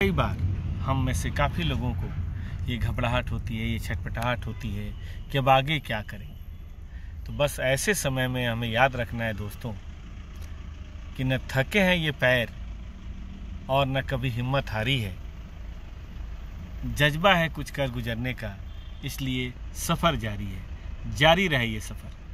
कई बार हम में से काफ़ी लोगों को ये घबराहट होती है, ये छटपटाहट होती है कि अब आगे क्या करें। तो बस ऐसे समय में हमें याद रखना है दोस्तों कि न थके हैं ये पैर और न कभी हिम्मत हारी है। जज्बा है कुछ कर गुजरने का, इसलिए सफ़र जारी है, जारी रहे ये सफ़र।